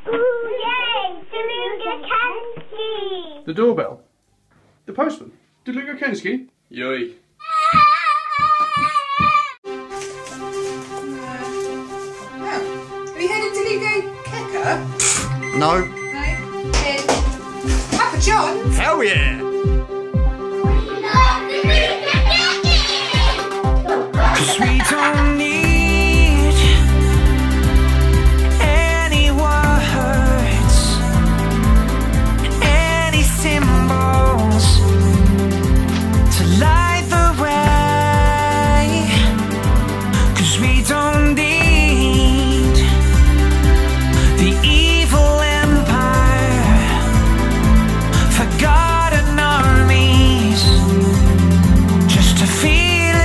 Ooh, yay! DeLuca Kensky! The doorbell. The postman. DeLuca Kensky. Yoi. Have you heard of DeLuca Kecker? No. No? Papa John's? Hell yeah! Cause we don't need any words, any symbols to light the way. Cause we don't need the evil empire, forgotten armies, just to feel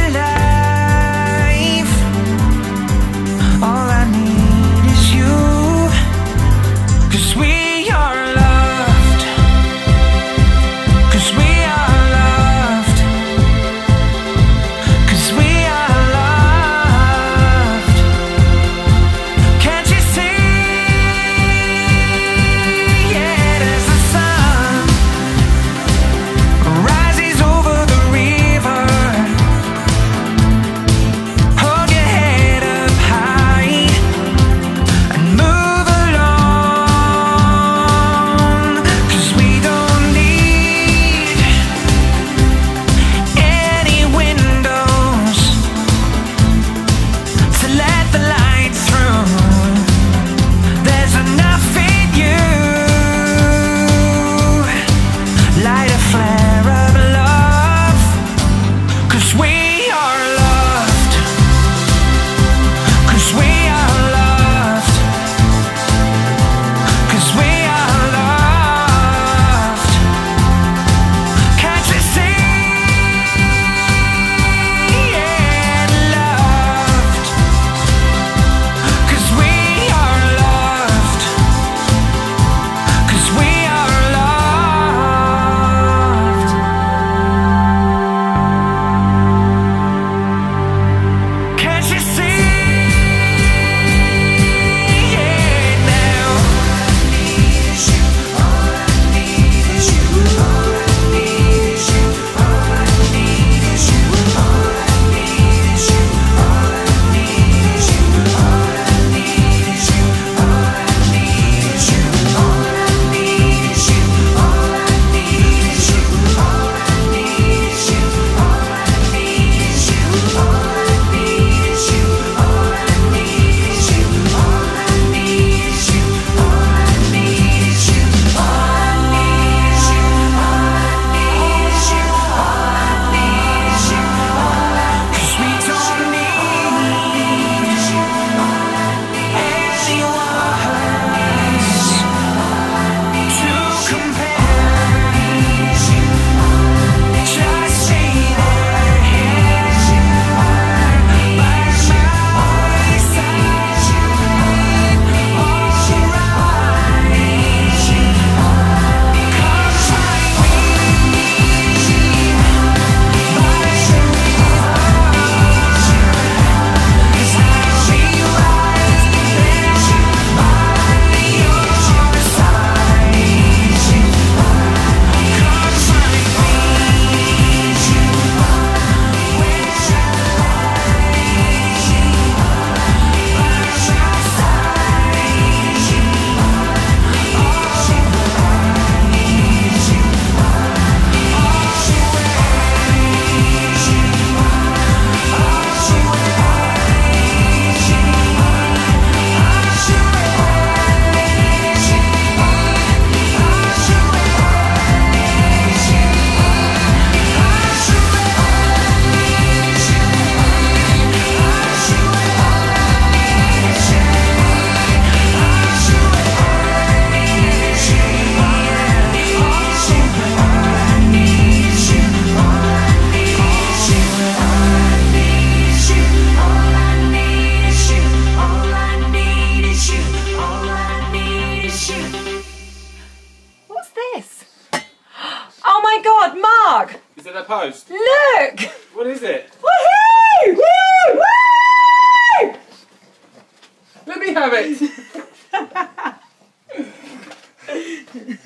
Is it a post? Look! What is it? Woohoo! Woo! Woo! Let me have it!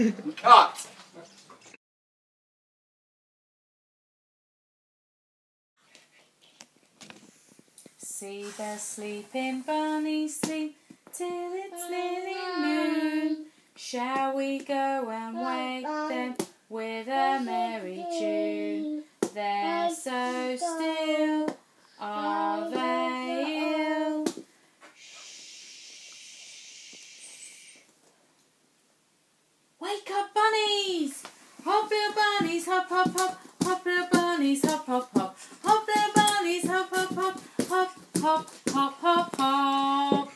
Cut! See the sleeping bunnies sleep till it's nearly noon. Shall we go and wake them with a merry tune? They're so still, are they ill? Wake up, bunnies! Hop, little bunnies, hop, hop, hop. Hop, little bunnies, hop, hop, hop. Hop, little bunnies, hop, hop, hop. Hop, hop, hop, hop, hop.